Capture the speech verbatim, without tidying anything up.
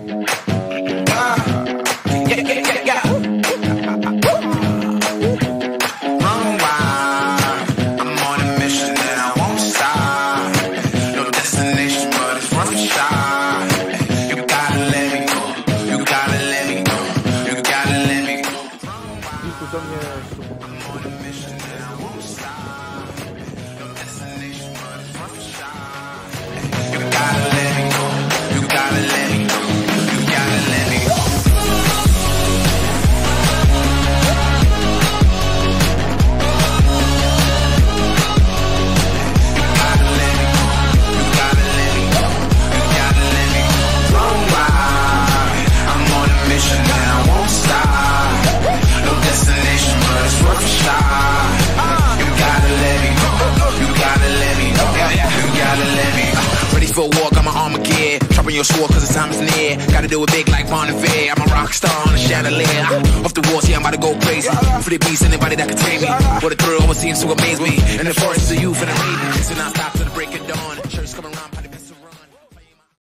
For a walk, I'm an Armageddon. Dropping your sword cause the time is near. Gotta do it big like Bon Iver. I'm a rock star on a chandelier. Off the walls, yeah, I'm about to go crazy. For the beast, anybody that can tame me. What a thrill, what seems to amaze me. And the forest is a youth and a maiden.